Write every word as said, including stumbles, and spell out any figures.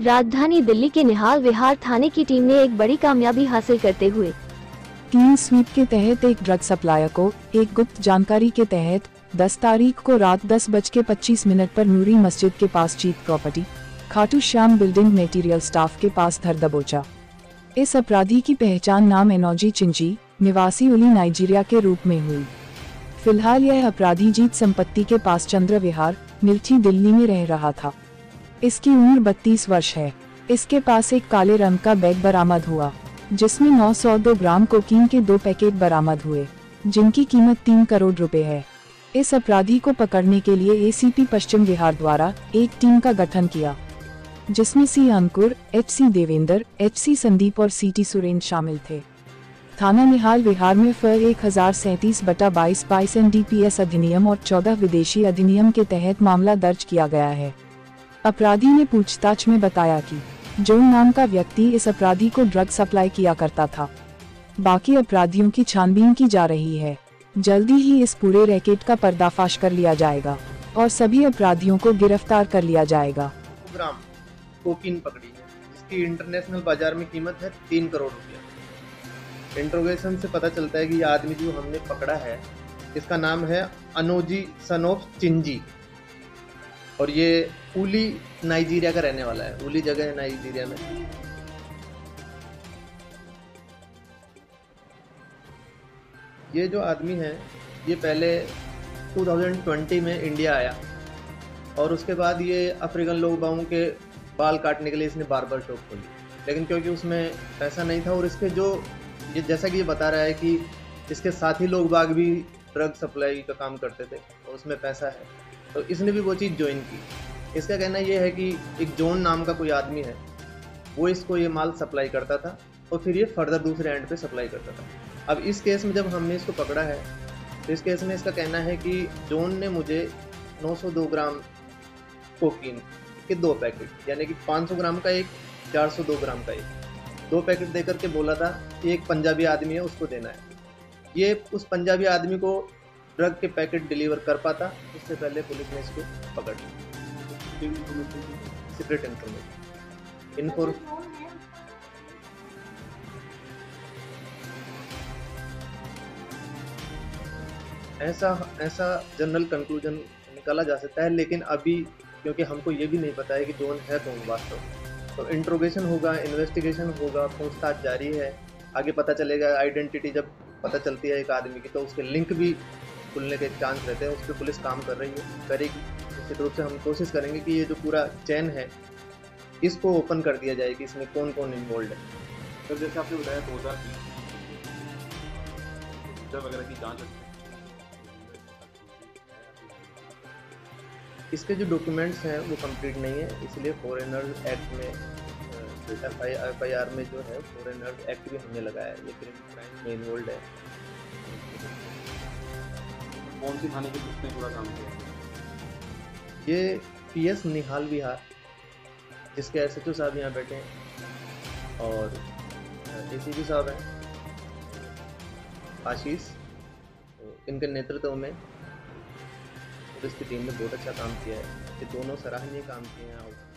राजधानी दिल्ली के निहाल विहार थाने की टीम ने एक बड़ी कामयाबी हासिल करते हुए क्लीन स्वीप के तहत एक ड्रग सप्लायर को एक गुप्त जानकारी के तहत दस तारीख को रात दस बज के पच्चीस मिनट पर नूरी मस्जिद के पास चीत property Khatu Shyam building material staff के पास धर दबोचा। इस अपराधी की पहचान नाम एनोजी चिंजी निवासी उली नाइजीरिया के रूप में हुई। फिलहाल यह अपराधी जीत संपत्ति के पास चंद्र विहार मिर्ची दिल्ली में रह रहा था। इसकी उम्र बत्तीस वर्ष है। इसके पास एक काले रंग का बैग बरामद हुआ जिसमें नौ सौ दो ग्राम कोकीन के दो पैकेट बरामद हुए जिनकी कीमत तीन करोड़ रुपए है। इस अपराधी को पकड़ने के लिए एसीपी पश्चिम विहार द्वारा एक टीम का गठन किया जिसमें C Ankur, H C Devendra, H C Sandeep और सी टी सुरेंद्र शामिल थे। थाना निहाल विहार में फर एक हजार सैंतीस बटा बाईस बाईस एन डी पी एस अधिनियम और चौदह विदेशी अधिनियम के तहत मामला दर्ज किया गया है। अपराधी ने पूछताछ में बताया कि जोन नाम का व्यक्ति इस अपराधी को ड्रग सप्लाई किया करता था। बाकी अपराधियों की छानबीन की जा रही है। जल्दी ही इस पूरे रैकेट का पर्दाफाश कर लिया जाएगा और सभी अपराधियों को गिरफ्तार कर लिया जाएगा। ग्राम कोकीन पकड़ी है जिसकी इंटरनेशनल बाजार में कीमत है तीन करोड़ रुपया। इंट्रोगेशन से पता चलता है कि ये आदमी जो हमने पकड़ा है इसका नाम है अनोजी सन ऑफ चिंजी और ये उली नाइजीरिया का रहने वाला है। उली जगह है नाइजीरिया में। ये जो आदमी है ये पहले दो हज़ार बीस में इंडिया आया और उसके बाद ये अफ्रीकन लोग बागों के बाल काटने के लिए इसने बार्बर शॉप खोली, लेकिन क्योंकि उसमें पैसा नहीं था और इसके जो ये जैसा कि ये बता रहा है कि इसके साथी लोग बाग भी ड्रग सप्लाई का काम करते थे और उसमें पैसा है तो इसने भी वो चीज़ ज्वाइन की। इसका कहना ये है कि एक जोन नाम का कोई आदमी है वो इसको ये माल सप्लाई करता था और फिर ये फर्दर दूसरे एंड पे सप्लाई करता था। अब इस केस में जब हमने इसको पकड़ा है तो इस केस में इसका कहना है कि जोन ने मुझे नौ सौ दो ग्राम कोकीन के दो पैकेट यानी कि पाँच सौ ग्राम का एक, चार सौ दो ग्राम का एक, दो पैकेट देकर के बोला था कि एक पंजाबी आदमी है उसको देना है। ये उस पंजाबी आदमी को ड्रग के पैकेट डिलीवर कर पाता उससे पहले पुलिस ने इसको पकड़ लिया। सीक्रेट इन्फॉर्मेशन इन्फॉर्म ऐसा ऐसा जनरल कंक्लूजन निकाला जा सकता है, लेकिन अभी क्योंकि हमको ये भी नहीं पता है कि जोन है कौन वास्तव में, तो इंट्रोगेशन होगा, इन्वेस्टिगेशन होगा, पूछताछ जारी है। आगे पता चलेगा। आइडेंटिटी जब पता चलती है एक आदमी की तो उसके लिंक भी खुलने के चांस रहते हैं। उस पर पुलिस काम कर रही है, करेगी। निश्चित रूप से हम कोशिश करेंगे कि ये जो पूरा चैन है इसको ओपन कर दिया जाए कि इसमें कौन कौन इन्वॉल्व है। तो जैसे आपने बताया दो हज़ार बीस वगैरह की जांच इसके जो डॉक्यूमेंट्स हैं वो कंप्लीट नहीं है, इसलिए फॉरेनर एक्ट में एफ आई आर में जो है फॉरेनर एक्ट भी हमने लगाया है। ये क्रिमिनल क्राइम में इन्वॉल्व है। कौन सी थाने के पुलिस ने पूरा काम किया? ये पी एस निहाल विहार जिसके एस एच ओ साहब यहाँ बैठे हैं और ए सी पी साहब हैं आशीष, तो इनके नेतृत्व में पुलिस की टीम ने बहुत अच्छा काम किया है। ये दोनों सराहनीय काम किए हैं।